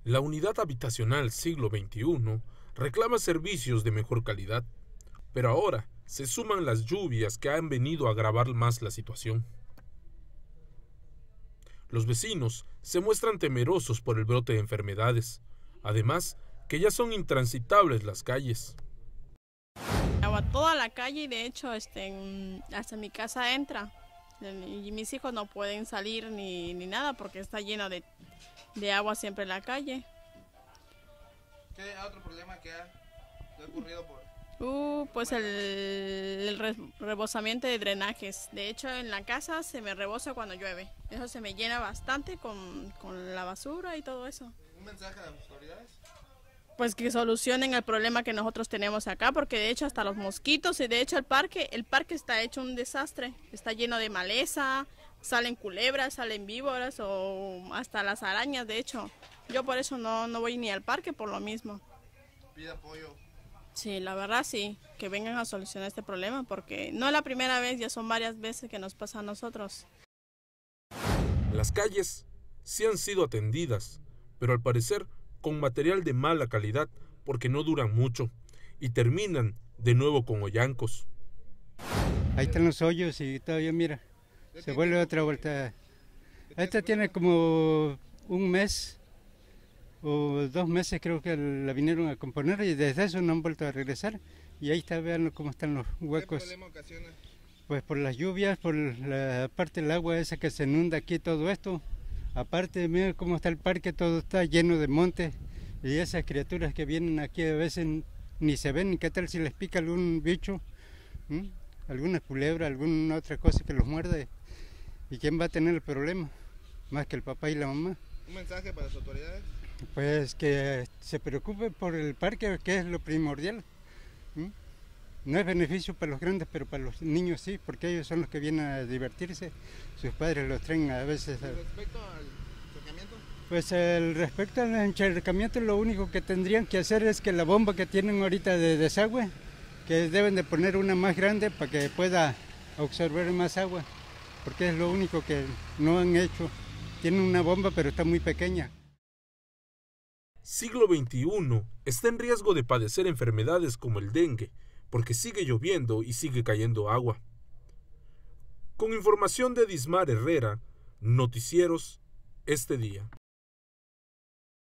La unidad habitacional siglo XXI reclama servicios de mejor calidad, pero ahora se suman las lluvias que han venido a agravar más la situación. Los vecinos se muestran temerosos por el brote de enfermedades, además que ya son intransitables las calles. Agua toda la calle y de hecho hasta mi casa entra y mis hijos no pueden salir ni nada porque está lleno de agua siempre en la calle. ¿Qué otro problema que ha ocurrido por...? Pues el rebosamiento de drenajes. De hecho en la casa se me rebosa cuando llueve. Eso se me llena bastante con la basura y todo eso. ¿Un mensaje a las autoridades? Pues que solucionen el problema que nosotros tenemos acá, porque de hecho hasta los mosquitos y de hecho el parque está hecho un desastre, está lleno de maleza, salen culebras, salen víboras o hasta las arañas. De hecho, yo por eso no voy ni al parque por lo mismo. ¿Pide apoyo? Sí, la verdad sí, que vengan a solucionar este problema, porque no es la primera vez, ya son varias veces que nos pasa a nosotros. Las calles sí han sido atendidas, pero al parecer con material de mala calidad porque no duran mucho y terminan de nuevo con hoyancos. Ahí están los hoyos y todavía mira, se vuelve otra vuelta. Esta tiene como un mes o 2 meses creo que la vinieron a componer y desde eso no han vuelto a regresar. Y ahí está, vean cómo están los huecos. ¿Qué problema ocasiona? Pues por las lluvias, por la parte del agua esa que se inunda aquí, todo esto. Aparte, mira cómo está el parque, todo está lleno de monte y esas criaturas que vienen aquí a veces ni se ven, ni qué tal si les pica algún bicho, alguna culebra, alguna otra cosa que los muerde. ¿Y quién va a tener el problema? Más que el papá y la mamá. ¿Un mensaje para las autoridades? Pues que se preocupen por el parque, que es lo primordial. No es beneficio para los grandes, pero para los niños sí, porque ellos son los que vienen a divertirse. Sus padres los traen a veces. ¿Respecto al encharcamiento? Pues respecto al encharcamiento, lo único que tendrían que hacer es que la bomba que tienen ahorita de desagüe, que deben de poner una más grande para que pueda absorber más agua, porque es lo único que no han hecho. Tienen una bomba, pero está muy pequeña. Siglo XXI está en riesgo de padecer enfermedades como el dengue, porque sigue lloviendo y sigue cayendo agua. Con información de Dismar Herrera, Noticieros Este Día.